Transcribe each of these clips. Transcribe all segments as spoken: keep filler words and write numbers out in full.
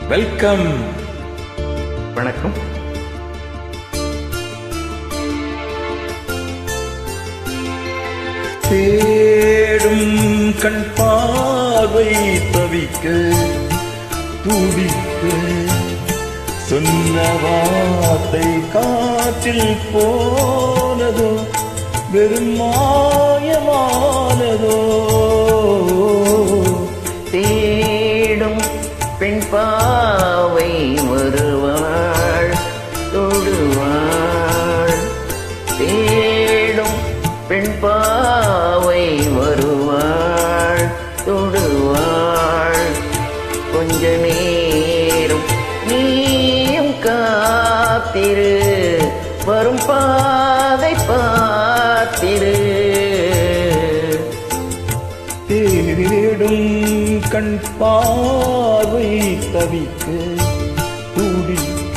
Welcome. வணக்கம். தேடும் கண் பார்வை தவிக்க துடிக்க சொன்ன வார்த்தை காற்றில் போனதோ வெறும் மாயமானதோ. தேடும் பெண் பாவை வருவாள் தொடுவாள். தேடும் பெண் பாவை வருவாள் தொடுவாள். கொஞ்ச நேரம் நீயும் காத்திரு, வரும் பாதை பார்த்திரு. தேடும் கண் பார்வை தவிக்க துடிக்க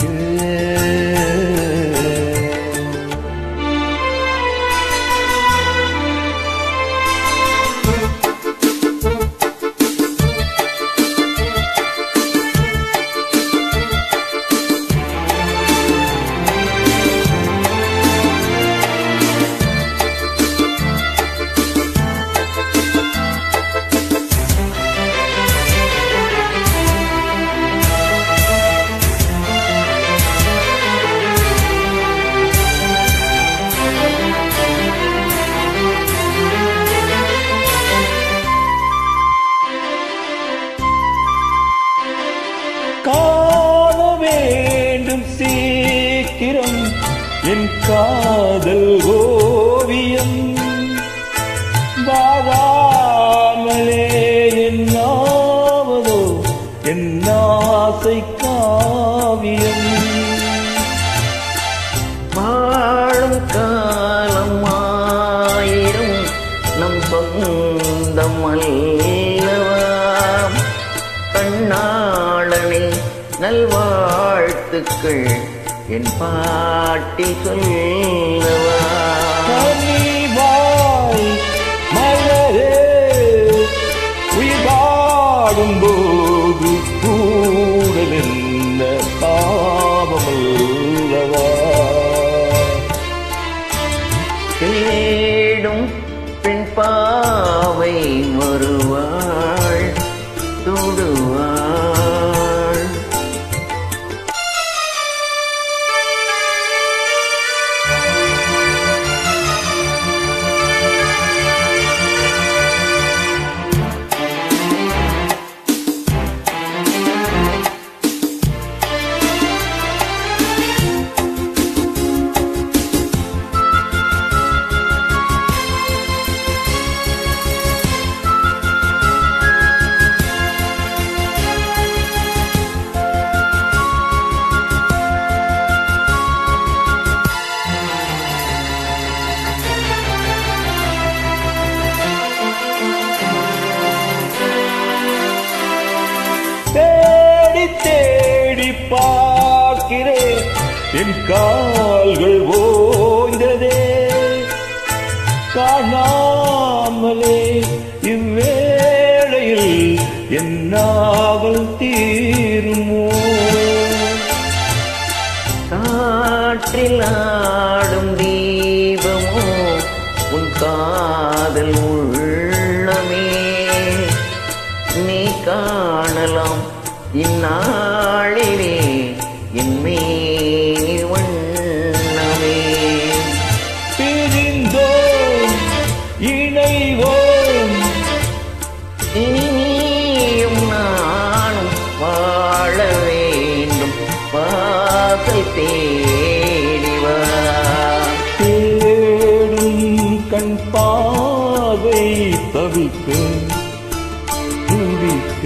காண வேண்டும் சீக்கிரம் என் காதல் ஓவியம். வாழாமலே என்னாவதோ என் ஆசை காவியம். வாழும் காலம் ஆயிரம் நம் சொந்தம் அல்லவா. கண்ணாளனே நல்வாழ்த்துக்கள் என் பாட்டி சொல்லவா. கனிவாய் மலரே உயிர் வாடும் போது கூடல் என்ன பாவமல்லவா. தேடும் பெண் பாவை வருவாள் தொடுவாள். தேடி தேடி பார்க்கிறேன் என் கால்கள் ஓய்ந்ததே. காணாமலே இவ்வேளையில் என் நாவல் தீருமோ. காற்றில் ஆடும் தீபமோ உன் காதல் உள்ளமே. நீ காணலாம் இந்நாளிலே என் மேனி வண்ணமே. பிரிந்தோம் இணைவோம் இனியும் நானும் வாழ வேண்டும் வாசல் தேடிவா. தேடும் கண் பார்வை தவிக்க துடிக்க.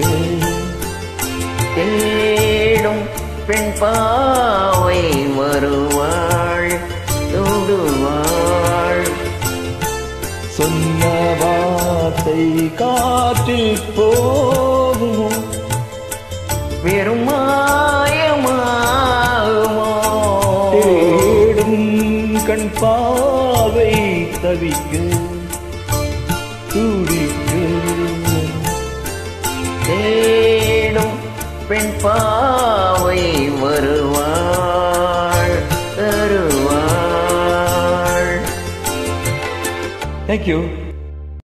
தேடும் பெண் பாவை வருவாள் தொடுவாள். சொன்ன வார்த்தை காற்றில் போகுமோ வெறும் மாயமாகுமோ. தேடும் கண் பார்வை தவிக்க துடிக்க. தேடும் பெண் பெண் பாவை வருவாள் தருவாள். Thank you.